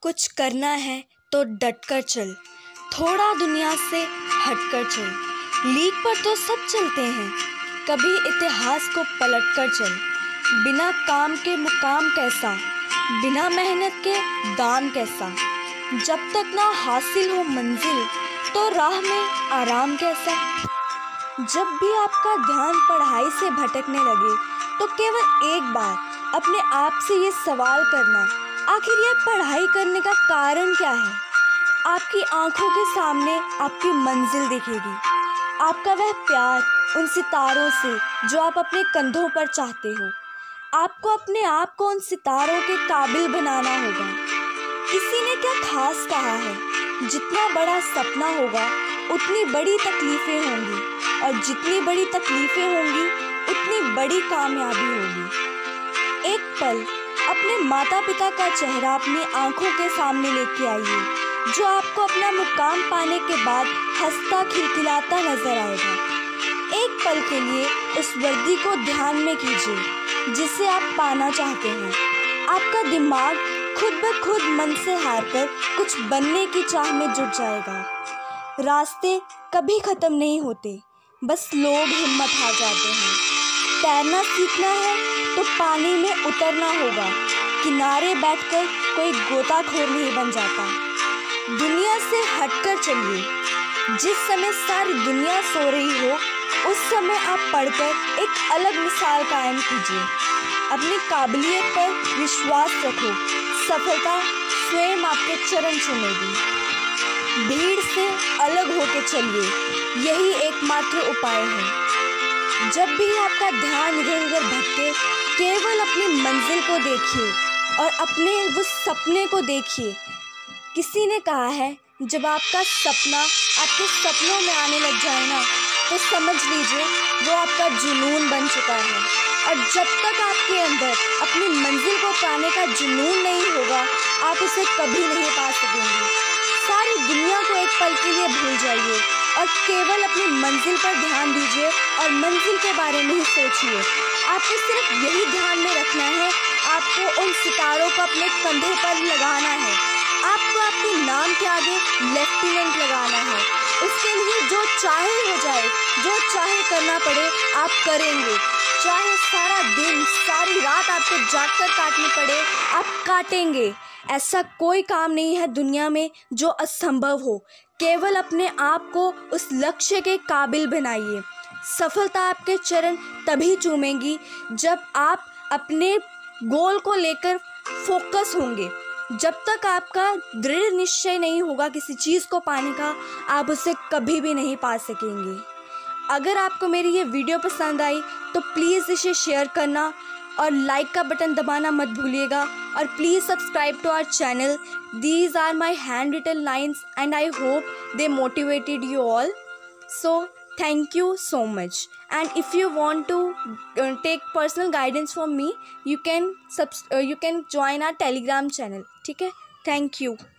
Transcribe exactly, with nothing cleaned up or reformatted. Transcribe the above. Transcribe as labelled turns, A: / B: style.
A: कुछ करना है तो डटकर चल, थोड़ा दुनिया से हटकर चल। लीक पर तो सब चलते हैं, कभी इतिहास को पलटकर चल। बिना काम के मुकाम कैसा, बिना मेहनत के दाम कैसा। जब तक ना हासिल हो मंजिल तो राह में आराम कैसा। जब भी आपका ध्यान पढ़ाई से भटकने लगे तो केवल एक बार अपने आप से ये सवाल करना, आखिर ये पढ़ाई करने का कारण क्या है। आपकी आंखों के सामने आपकी मंजिल दिखेगी, आपका वह प्यार उन सितारों से जो आप अपने कंधों पर चाहते हो। आपको अपने आप को उन सितारों के काबिल बनाना होगा। किसी ने क्या खास कहा है, जितना बड़ा सपना होगा उतनी बड़ी तकलीफ़ें होंगी, और जितनी बड़ी तकलीफ़ें होंगी उतनी बड़ी कामयाबी होगी। एक पल अपने माता पिता का चेहरा अपनी आंखों के सामने लेके आइए, जो आपको अपना मुकाम पाने के बाद हंसता खिलखिलाता नजर आएगा। एक पल के लिए उस वर्दी को ध्यान में कीजिए जिसे आप पाना चाहते हैं। आपका दिमाग खुद ब खुद मन से हारकर कुछ बनने की चाह में जुट जाएगा। रास्ते कभी ख़त्म नहीं होते, बस लोग हिम्मत हार जाते हैं। तैरना सीखना है तो पानी में उतरना होगा, किनारे बैठकर कोई गोताखोर नहीं बन जाता। दुनिया से हटकर चलिए, जिस समय सारी दुनिया सो रही हो उस समय आप पढ़कर एक अलग मिसाल कायम कीजिए। अपनी काबिलियत पर विश्वास रखो, सफलता स्वयं आपके चरण चूमेगी। भीड़ से अलग होकर चलिए, यही एकमात्र उपाय है। जब भी आपका ध्यान इधर उधर भटके, केवल अपनी मंजिल को देखिए और अपने उस सपने को देखिए। किसी ने कहा है, जब आपका सपना आपके सपनों में आने लग जाए ना, तो समझ लीजिए वो आपका जुनून बन चुका है। और जब तक आपके अंदर अपनी मंजिल को पाने का जुनून नहीं होगा, आप उसे कभी नहीं पा सकेंगे। सारी दुनिया को एक पल के लिए भूल जाइए और केवल अपनी मंजिल पर ध्यान दीजिए और मंजिल के बारे में ही सोचिए। आपको सिर्फ यही ध्यान में रखना है, आपको उन सितारों को अपने कंधे पर लगाना है। आपको आपके नाम के आगे लेफ्टिनेंट लगाना है। उसके लिए जो चाहे हो जाए, जो चाहे करना पड़े आप करेंगे। चाहे सारा दिन सारी रात आपको जागकर काटनी पड़े, आप काटेंगे। ऐसा कोई काम नहीं है दुनिया में जो असंभव हो। केवल अपने आप को उस लक्ष्य के काबिल बनाइए। सफलता आपके चरण तभी चूमेगी जब आप अपने गोल को लेकर फोकस होंगे। जब तक आपका दृढ़ निश्चय नहीं होगा किसी चीज़ को पाने का, आप उसे कभी भी नहीं पा सकेंगे। अगर आपको मेरी ये वीडियो पसंद आई तो प्लीज़ इसे शेयर करना और लाइक का बटन दबाना मत भूलिएगा। और please subscribe to our channel. These are my hand written lines and I hope they motivated you all. So thank you so much, and if you want to uh, take personal guidance from me, you can subs uh, you can join our telegram channel. ठीक है, thank you.